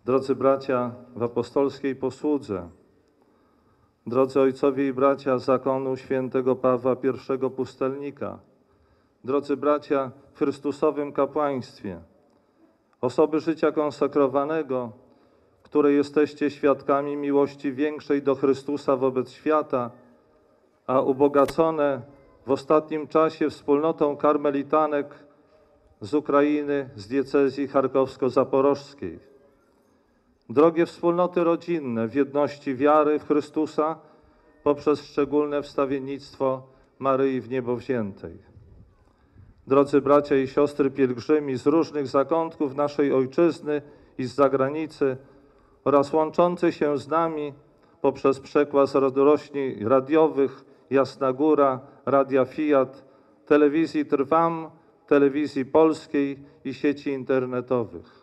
Drodzy bracia w apostolskiej posłudze, drodzy ojcowie i bracia zakonu świętego Pawła I Pustelnika, drodzy bracia w Chrystusowym kapłaństwie, osoby życia konsekrowanego, które jesteście świadkami miłości większej do Chrystusa wobec świata, a ubogacone w ostatnim czasie wspólnotą karmelitanek z Ukrainy, z diecezji charkowsko-zaporożskiej. Drogie wspólnoty rodzinne w jedności wiary w Chrystusa poprzez szczególne wstawiennictwo Maryi w niebo wziętej. Drodzy bracia i siostry pielgrzymi z różnych zakątków naszej ojczyzny i z zagranicy oraz łączący się z nami poprzez przekład rozrośni radiowych Jasna Góra, Radia Fiat, Telewizji Trwam, Telewizji Polskiej i sieci internetowych.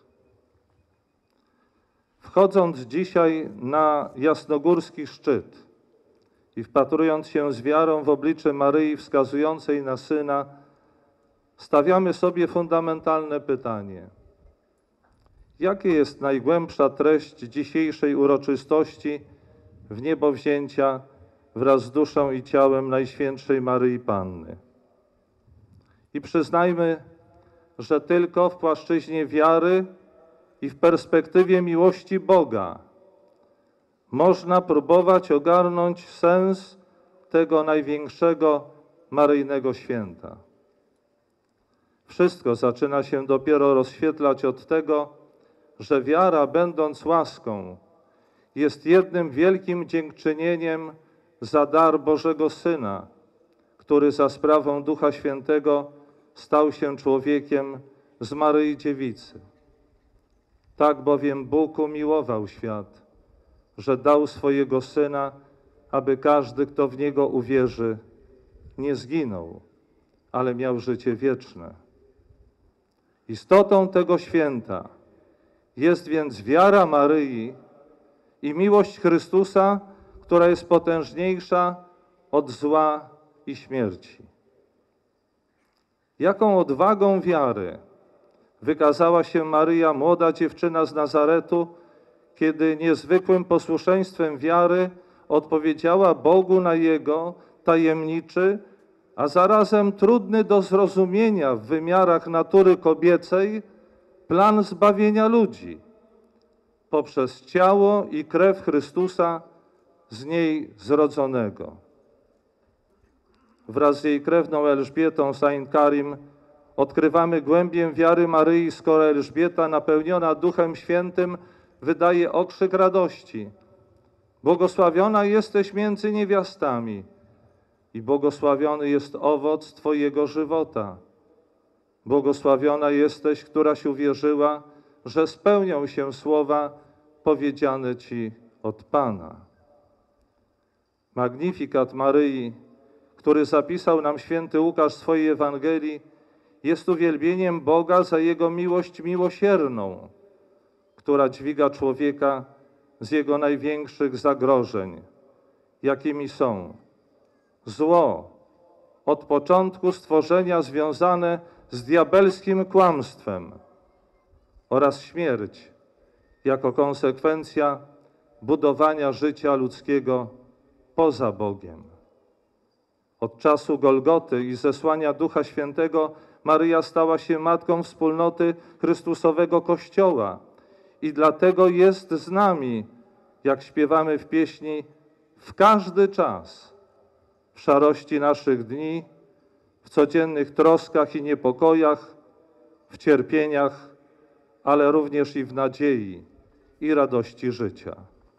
Wchodząc dzisiaj na jasnogórski szczyt i wpatrując się z wiarą w oblicze Maryi wskazującej na Syna, stawiamy sobie fundamentalne pytanie. Jakie jest najgłębsza treść dzisiejszej uroczystości wniebowzięcia wraz z duszą i ciałem Najświętszej Maryi Panny? I przyznajmy, że tylko w płaszczyźnie wiary i w perspektywie miłości Boga można próbować ogarnąć sens tego największego maryjnego święta. Wszystko zaczyna się dopiero rozświetlać od tego, że wiara, będąc łaską, jest jednym wielkim dziękczynieniem za dar Bożego Syna, który za sprawą Ducha Świętego stał się człowiekiem z Maryi Dziewicy. Tak bowiem Bóg umiłował świat, że dał swojego Syna, aby każdy, kto w Niego uwierzy, nie zginął, ale miał życie wieczne. Istotą tego święta jest więc wiara Maryi i miłość Chrystusa, która jest potężniejsza od zła i śmierci. Jaką odwagą wiary wykazała się Maryja, młoda dziewczyna z Nazaretu, kiedy niezwykłym posłuszeństwem wiary odpowiedziała Bogu na Jego tajemniczy, a zarazem trudny do zrozumienia w wymiarach natury kobiecej plan zbawienia ludzi poprzez ciało i krew Chrystusa z niej zrodzonego. Wraz z jej krewną Elżbietą Saint Karim odkrywamy głębię wiary Maryi, skoro Elżbieta, napełniona Duchem Świętym, wydaje okrzyk radości. Błogosławiona jesteś między niewiastami i błogosławiony jest owoc Twojego żywota. Błogosławiona jesteś, któraś uwierzyła, że spełnią się słowa powiedziane Ci od Pana. Magnifikat Maryi, który zapisał nam święty Łukasz w swojej Ewangelii, jest uwielbieniem Boga za Jego miłość miłosierną, która dźwiga człowieka z jego największych zagrożeń, jakimi są zło, od początku stworzenia związane z diabelskim kłamstwem, oraz śmierć jako konsekwencja budowania życia ludzkiego poza Bogiem. Od czasu Golgoty i zesłania Ducha Świętego Maryja stała się matką wspólnoty Chrystusowego Kościoła i dlatego jest z nami, jak śpiewamy w pieśni, w każdy czas, w szarości naszych dni, w codziennych troskach i niepokojach, w cierpieniach, ale również i w nadziei i radości życia.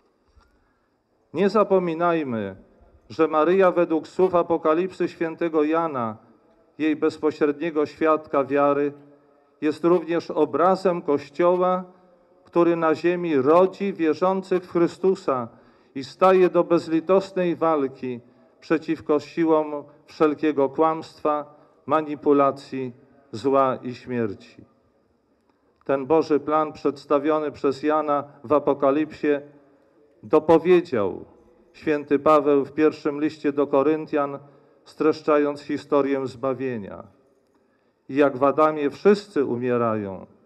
Nie zapominajmy, że Maryja według słów Apokalipsy świętego Jana, jej bezpośredniego świadka wiary, jest również obrazem Kościoła, który na ziemi rodzi wierzących w Chrystusa i staje do bezlitosnej walki przeciwko siłom wszelkiego kłamstwa, manipulacji, zła i śmierci. Ten Boży plan przedstawiony przez Jana w Apokalipsie dopowiedział święty Paweł w pierwszym liście do Koryntian, streszczając historię zbawienia. I jak w Adamie wszyscy umierają,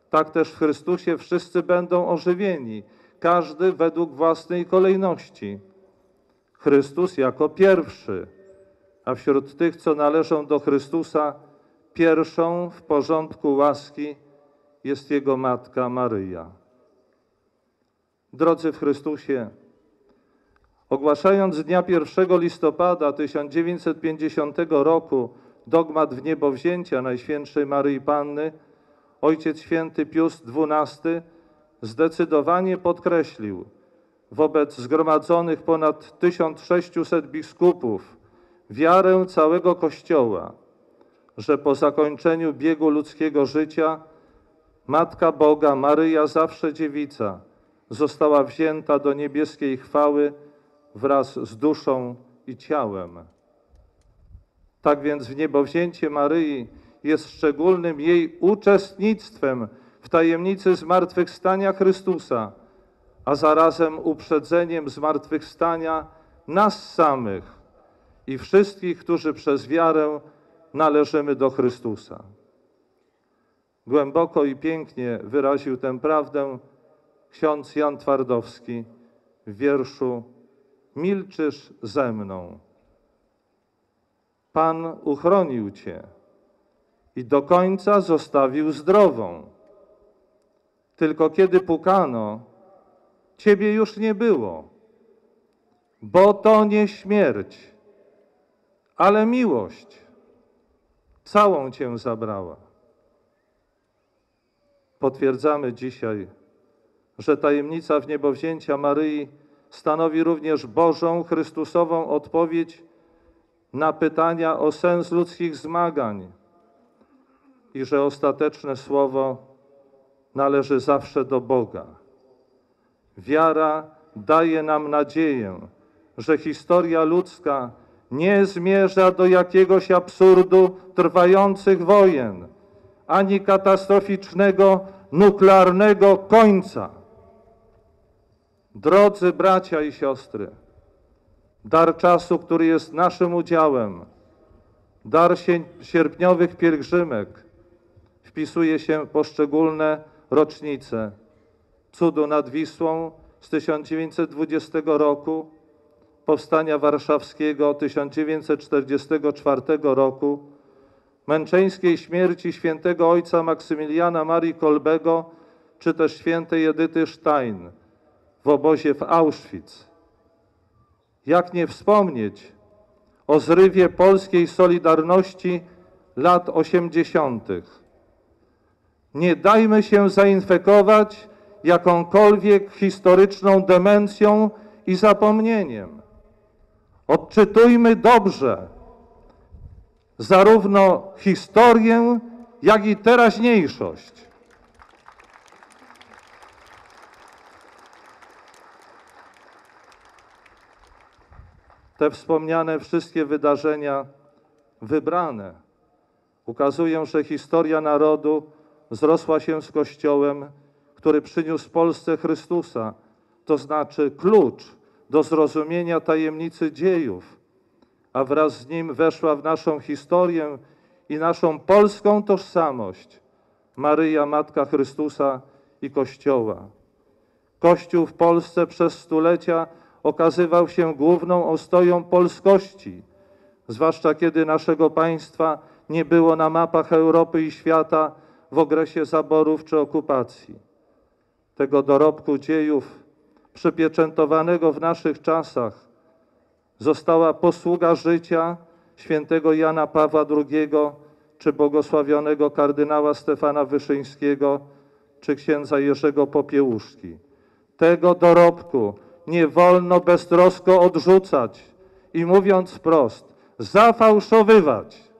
tak też w Chrystusie wszyscy będą ożywieni, każdy według własnej kolejności. Chrystus jako pierwszy, a wśród tych, co należą do Chrystusa, pierwszą w porządku łaski jest Jego Matka Maryja. Drodzy w Chrystusie, ogłaszając dnia 1 listopada 1950 roku dogmat wniebowzięcia Najświętszej Maryi Panny, Ojciec Święty Pius XII zdecydowanie podkreślił wobec zgromadzonych ponad 1600 biskupów wiarę całego Kościoła, że po zakończeniu biegu ludzkiego życia Matka Boga, Maryja, zawsze dziewica, została wzięta do niebieskiej chwały wraz z duszą i ciałem. Tak więc wniebowzięcie Maryi jest szczególnym jej uczestnictwem w tajemnicy zmartwychwstania Chrystusa, a zarazem uprzedzeniem zmartwychwstania nas samych i wszystkich, którzy przez wiarę należymy do Chrystusa. Głęboko i pięknie wyraził tę prawdę ksiądz Jan Twardowski w wierszu „Milczysz ze mną”. Pan uchronił cię i do końca zostawił zdrową. Tylko kiedy pukano, ciebie już nie było, bo to nie śmierć, ale miłość całą cię zabrała. Potwierdzamy dzisiaj, że tajemnica wniebowzięcia Maryi stanowi również Bożą, Chrystusową odpowiedź na pytania o sens ludzkich zmagań i że ostateczne słowo należy zawsze do Boga. Wiara daje nam nadzieję, że historia ludzka nie zmierza do jakiegoś absurdu trwających wojen, ani katastroficznego, nuklearnego końca. Drodzy bracia i siostry, dar czasu, który jest naszym udziałem, dar sierpniowych pielgrzymek, wpisuje się w poszczególne rocznice cudu nad Wisłą z 1920 roku, Powstania Warszawskiego 1944 roku, męczeńskiej śmierci świętego ojca Maksymiliana Marii Kolbego, czy też świętej Edyty Stein w obozie w Auschwitz. Jak nie wspomnieć o zrywie polskiej Solidarności lat 80. Nie dajmy się zainfekować jakąkolwiek historyczną demencją i zapomnieniem. Odczytujmy dobrze zarówno historię, jak i teraźniejszość. Te wspomniane wszystkie wydarzenia wybrane ukazują, że historia narodu zrosła się z Kościołem, który przyniósł Polsce Chrystusa, to znaczy klucz do zrozumienia tajemnicy dziejów, a wraz z nim weszła w naszą historię i naszą polską tożsamość Maryja, Matka Chrystusa i Kościoła. Kościół w Polsce przez stulecia okazywał się główną ostoją polskości, zwłaszcza kiedy naszego państwa nie było na mapach Europy i świata w okresie zaborów czy okupacji. Tego dorobku dziejów przypieczętowanego w naszych czasach została posługa życia świętego Jana Pawła II, czy błogosławionego kardynała Stefana Wyszyńskiego, czy księdza Jerzego Popiełuszki. Tego dorobku nie wolno beztrosko odrzucać i, mówiąc wprost, zafałszowywać.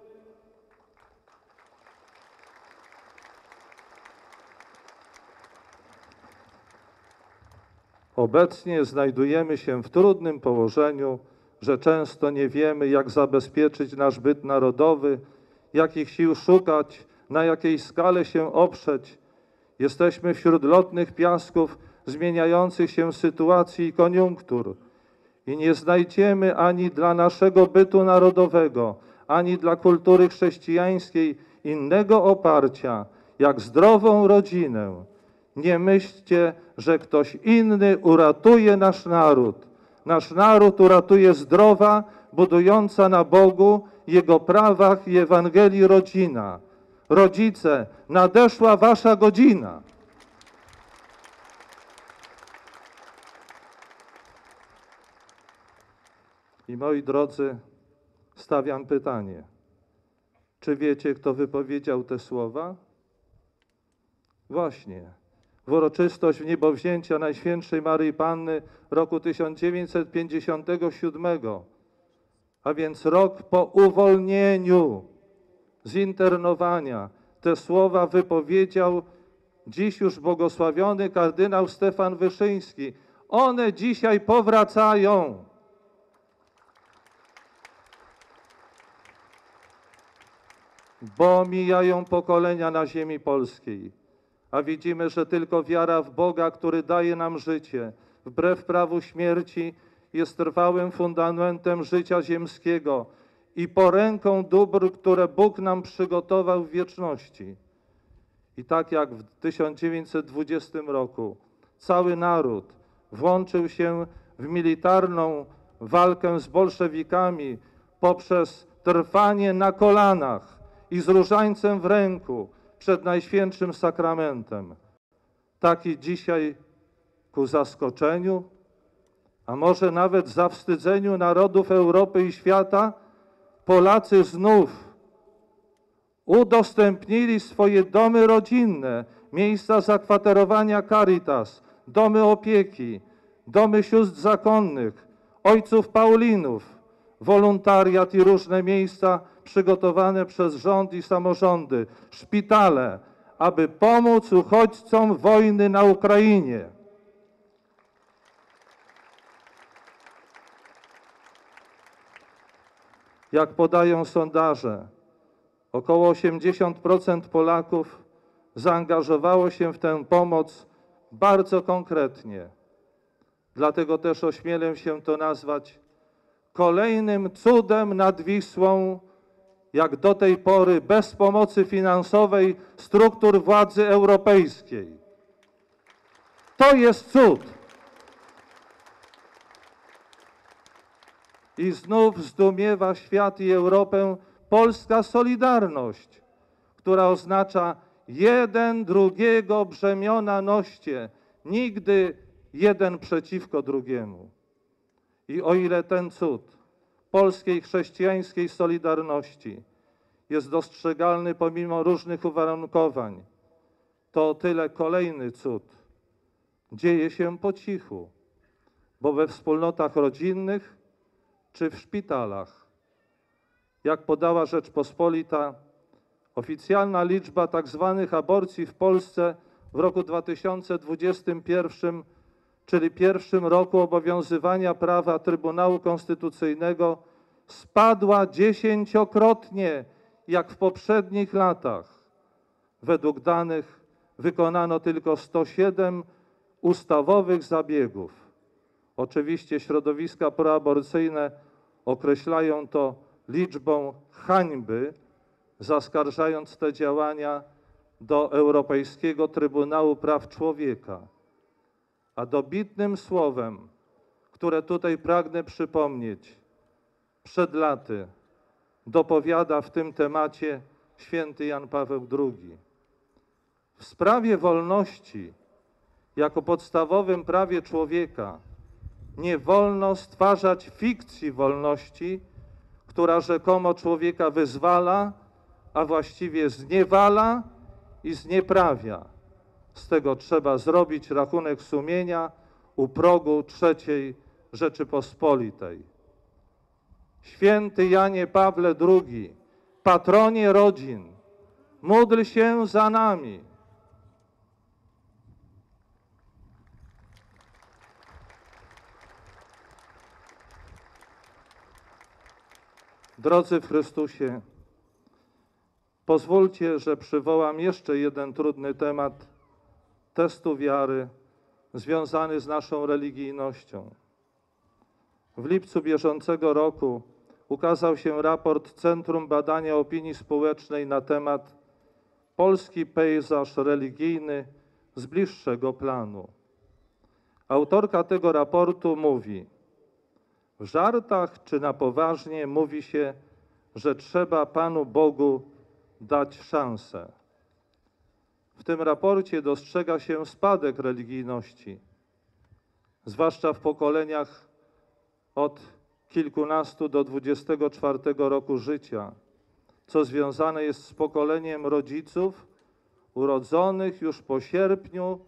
Obecnie znajdujemy się w trudnym położeniu, że często nie wiemy, jak zabezpieczyć nasz byt narodowy, jakich sił szukać, na jakiej skale się oprzeć. Jesteśmy wśród lotnych piasków zmieniających się sytuacji i koniunktur i nie znajdziemy ani dla naszego bytu narodowego, ani dla kultury chrześcijańskiej innego oparcia, jak zdrową rodzinę. Nie myślcie, że ktoś inny uratuje nasz naród. Nasz naród uratuje zdrowa, budująca na Bogu, Jego prawach i Ewangelii rodzina. Rodzice, nadeszła wasza godzina. I moi drodzy, stawiam pytanie. Czy wiecie, kto wypowiedział te słowa? Właśnie, w uroczystość wniebowzięcia Najświętszej Maryi Panny roku 1957, a więc rok po uwolnieniu z internowania, te słowa wypowiedział dziś już błogosławiony kardynał Stefan Wyszyński. One dzisiaj powracają. Bo mijają pokolenia na ziemi polskiej, a widzimy, że tylko wiara w Boga, który daje nam życie, wbrew prawu śmierci, jest trwałym fundamentem życia ziemskiego i poręką dóbr, które Bóg nam przygotował w wieczności. I tak jak w 1920 roku cały naród włączył się w militarną walkę z bolszewikami poprzez trwanie na kolanach i z różańcem w ręku przed Najświętszym Sakramentem, tak i dzisiaj ku zaskoczeniu, a może nawet zawstydzeniu narodów Europy i świata, Polacy znów udostępnili swoje domy rodzinne, miejsca zakwaterowania Caritas, domy opieki, domy sióstr zakonnych, ojców Paulinów, wolontariat i różne miejsca przygotowane przez rząd i samorządy, szpitale, aby pomóc uchodźcom wojny na Ukrainie. Jak podają sondaże, około 80% Polaków zaangażowało się w tę pomoc bardzo konkretnie. Dlatego też ośmielę się to nazwać kolejnym cudem nad Wisłą, jak do tej pory bez pomocy finansowej struktur władzy europejskiej. To jest cud. I znów zdumiewa świat i Europę polska solidarność, która oznacza jeden drugiego brzemiona noście, nigdy jeden przeciwko drugiemu. I o ile ten cud polskiej chrześcijańskiej solidarności jest dostrzegalny pomimo różnych uwarunkowań, to o tyle kolejny cud dzieje się po cichu, bo we wspólnotach rodzinnych czy w szpitalach. Jak podała Rzeczpospolita, oficjalna liczba tak zwanych aborcji w Polsce w roku 2021, czyli pierwszym roku obowiązywania prawa Trybunału Konstytucyjnego, spadła 10-krotnie, jak w poprzednich latach. Według danych wykonano tylko 107 ustawowych zabiegów. Oczywiście środowiska proaborcyjne określają to liczbą hańby, zaskarżając te działania do Europejskiego Trybunału Praw Człowieka. A dobitnym słowem, które tutaj pragnę przypomnieć, przed laty dopowiada w tym temacie święty Jan Paweł II. W sprawie wolności, jako podstawowym prawie człowieka, nie wolno stwarzać fikcji wolności, która rzekomo człowieka wyzwala, a właściwie zniewala i znieprawia. Z tego trzeba zrobić rachunek sumienia u progu III Rzeczypospolitej. Święty Janie Pawle II, patronie rodzin, módl się za nami. Drodzy w Chrystusie, pozwólcie, że przywołam jeszcze jeden trudny temat testu wiary związany z naszą religijnością. W lipcu bieżącego roku ukazał się raport Centrum Badania Opinii Społecznej na temat polski pejzaż religijny z bliższego planu. Autorka tego raportu mówi: w żartach czy na poważnie mówi się, że trzeba Panu Bogu dać szansę. W tym raporcie dostrzega się spadek religijności, zwłaszcza w pokoleniach od kilkunastu do 24 roku życia, co związane jest z pokoleniem rodziców urodzonych już po sierpniu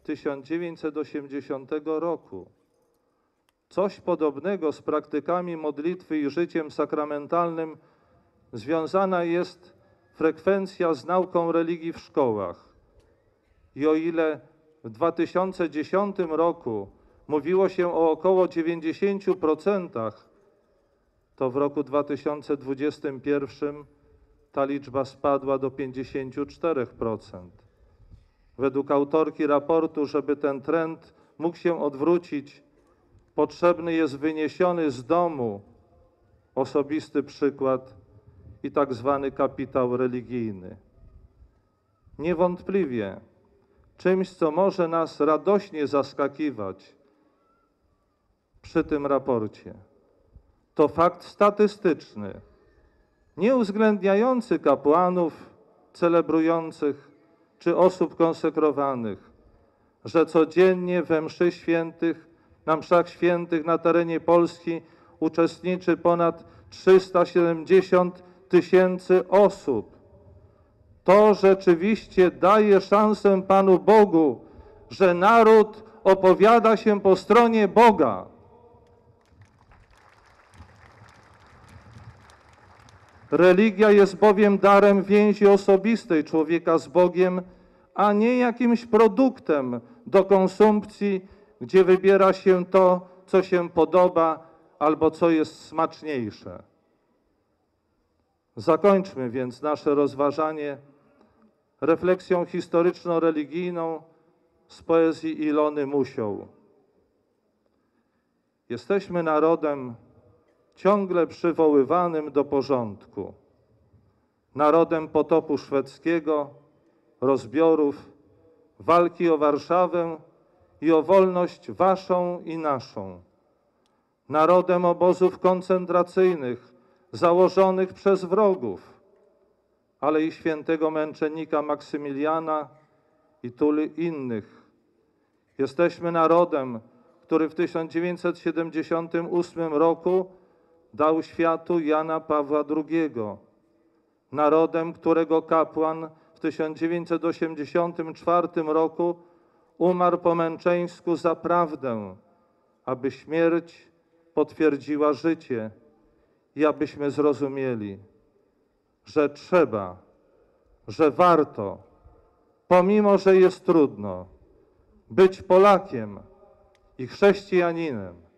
1980 roku. Coś podobnego z praktykami modlitwy i życiem sakramentalnym związana jest frekwencja z nauką religii w szkołach. I o ile w 2010 roku mówiło się o około 90%, to w roku 2021 ta liczba spadła do 54%. Według autorki raportu, żeby ten trend mógł się odwrócić, potrzebny jest wyniesiony z domu osobisty przykład i tak zwany kapitał religijny. Niewątpliwie czymś, co może nas radośnie zaskakiwać przy tym raporcie, to fakt statystyczny, nie uwzględniający kapłanów celebrujących czy osób konsekrowanych, że codziennie we mszy świętych, na mszach świętych na terenie Polski uczestniczy ponad 370 000 osób. To rzeczywiście daje szansę Panu Bogu, że naród opowiada się po stronie Boga. Religia jest bowiem darem więzi osobistej człowieka z Bogiem, a nie jakimś produktem do konsumpcji, gdzie wybiera się to, co się podoba albo co jest smaczniejsze. Zakończmy więc nasze rozważanie refleksją historyczno-religijną z poezji Ilony Musioł. Jesteśmy narodem ciągle przywoływanym do porządku, narodem potopu szwedzkiego, rozbiorów, walki o Warszawę i o wolność waszą i naszą, narodem obozów koncentracyjnych założonych przez wrogów, ale i świętego męczennika Maksymiliana i tylu innych. Jesteśmy narodem, który w 1978 roku dał światu Jana Pawła II. Narodem, którego kapłan w 1984 roku umarł po męczeńsku za prawdę, aby śmierć potwierdziła życie i abyśmy zrozumieli, że trzeba, że warto, pomimo że jest trudno, być Polakiem i chrześcijaninem.